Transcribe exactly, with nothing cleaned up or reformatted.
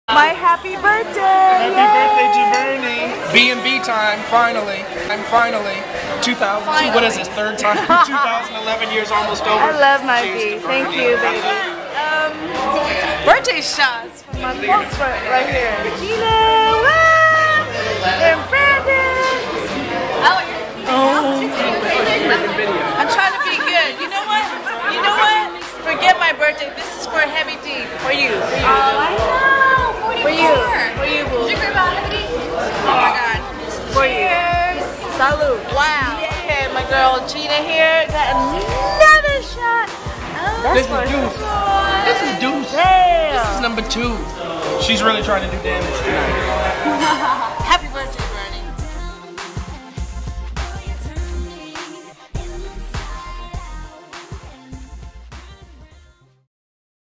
My happy birthday! Happy Yay. birthday to Bernie! B and B time, finally. I'm finally. two thousand, finally. What is this, third time? twenty eleven years almost over. I love my B. Thank you, baby. Um, birthday shots from my folks right, right here. Gina, what? And Brandon. Oh, I'm trying to be good. You know what? You know what? Forget my birthday. This is for Heavy D. For you. For you. Oh, I know. For you. For you, boo. Oh my God. For you. Salud. Wow. Okay, my girl Gina here got another shot. Oh, this is deuce. This is deuce. Damn. This is number two. She's really trying to do damage tonight.